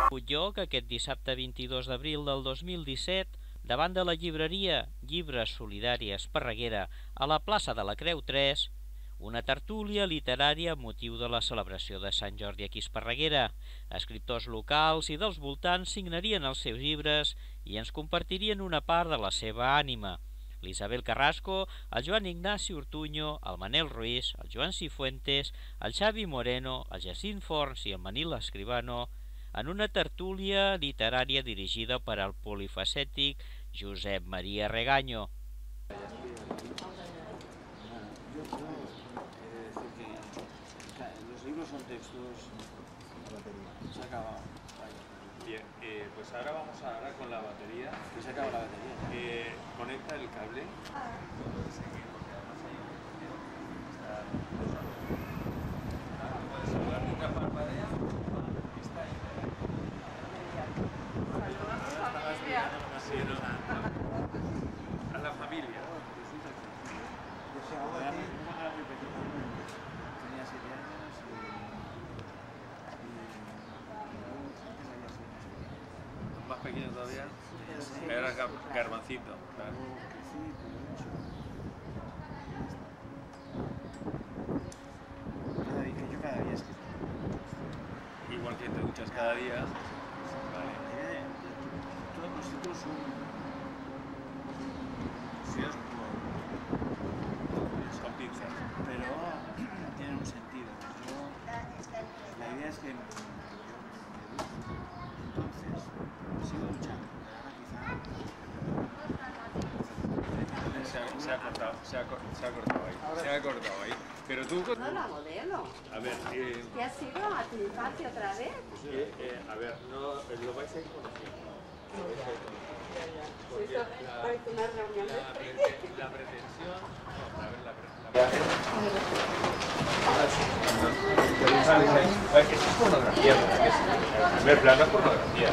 Puiglló que aquest dissabte 22 d'abril del 2017, davant de la llibreria Llibres Solidària Esparreguera a la plaça de la Creu 3, una tertúlia literària amb motiu de la celebració de Sant Jordi aquí a Esparreguera. Escriptors locals i dels voltants signarien els seus llibres i ens compartirien una part de la seva ànima. L'Isabel Carrasco, el Joan Ignaci Ortuño, el Manel Ruiz, el Joan Cifuentes, el Xavi Moreno, el Jacint Forns i el Manil Escribano, en una tertúlia literària dirigida per al polifacètic Josep Maria Regaño. Los libros son textos. Se ha acabado. Bien, pues ahora vamos a con la batería. Que se acaba la batería. Conecta el cable. Puedes hablar nunca parpadea. Está ahí. A la familia. Tenía 7 años y Más pequeño todavía. Era garbancito. Claro. Yo cada día escribo. Igual que te duchas cada día. Vale. Todos los títulos son Con pinzas. pero tienen un sentido. La idea es que entonces sigo duchando. Se ha cortado ahí. Se ha cortado ahí. Pero tú... No la modelo. A ver, ¿Qué ha sido a tu infancia otra vez? a ver, no, lo vais a ir conociendo. Parece una reunión de La pretensión... Eso es pornografía, ¿verdad que sí? A ver, plano es pornografía.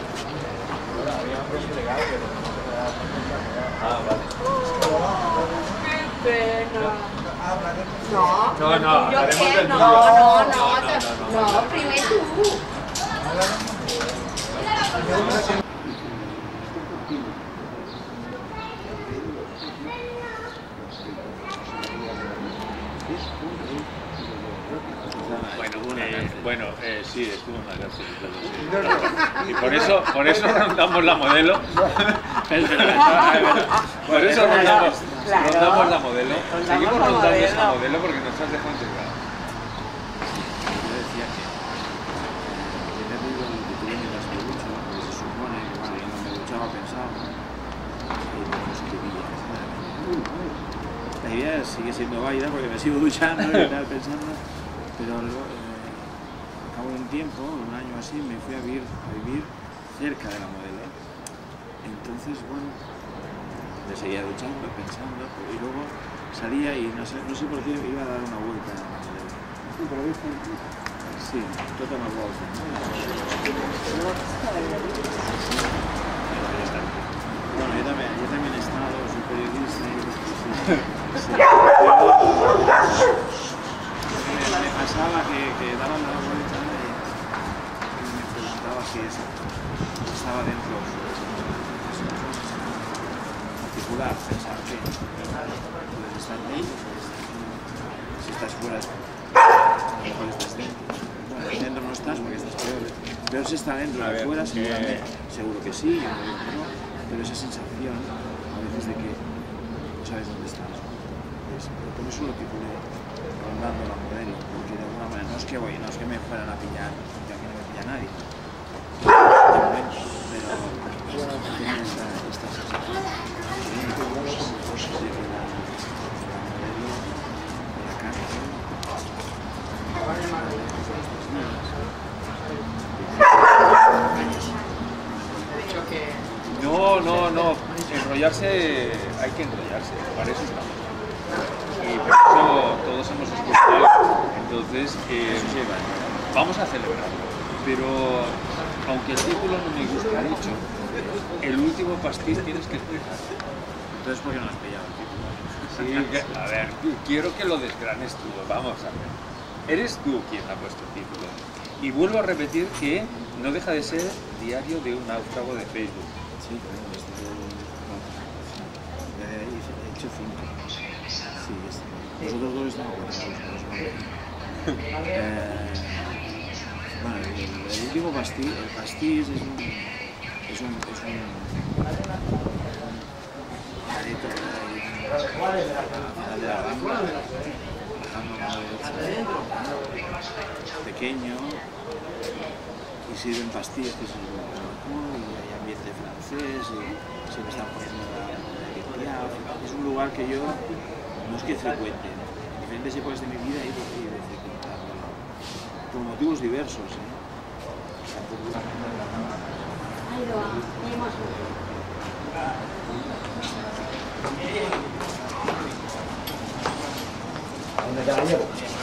Ah, vale. qué pena. No, No, yo haremos qué, del no, tuyo. no, primero tú. Bueno, sí, estuvo en la cárcel y todo, sí. Y por eso rondamos la modelo. Por eso rondamos la modelo. Seguimos rondando esa modelo porque nos has dejado entregar. Yo decía que tenía ruido en el titulín de las duchas, que se supone que cuando me duchaba pensaba y no escribía. La idea sigue siendo válida porque me sigo duchando y tal pensando, pero luego, al cabo de un tiempo, un año así, me fui a vivir cerca de la modelo. Entonces, bueno, me seguía duchando, pensando, y luego salía y no sé por qué iba a dar una vuelta a la modelo. Sí, total una vuelta. Bueno, yo también he estado, soy periodista y me pasaba que daban la vuelta y me preguntaba si eso estaba dentro particular, pensar que puedes estar dentro, si estás fuera, mejor estás dentro. Bueno, dentro no estás porque estás peor si está dentro que fuera, seguro que sí, yo no digo que no, pero esa sensación a veces de que no sabes dónde estás. Por eso lo titulé Rondando la modelo, porque de alguna manera no es que me fueran a pillar, porque a mí no me pilla nadie. De momento, pero tenía esta sensación. De que la modelo de la cárcel, No, enrollarse, hay que enrollarse, para eso estamos. Y por eso todos hemos escuchado, entonces vamos a celebrarlo. Pero aunque el título no me gusta mucho, el último pastiz tienes que explicar. Entonces, ¿por qué no has pillado el título? Sí, a ver, quiero que lo desgranes tú, vamos a ver. Eres tú quien ha puesto el título. Y vuelvo a repetir que no deja de ser diario de un náufrago de Facebook. Sí, claro, de ahí he hecho 5. Sí, vosotros dos están acuerdados. Bueno, el último pastís, el pastís es un carito al final de la rambla, bajando a la derecha, pequeño, y sirven pastillas que es el balcón, y hay ambiente francés, y se me están poniendo la limpiar. Es un lugar que yo no es que frecuente, en diferentes épocas de mi vida he ido frecuentando, por motivos diversos. ¿A dónde te la llevo?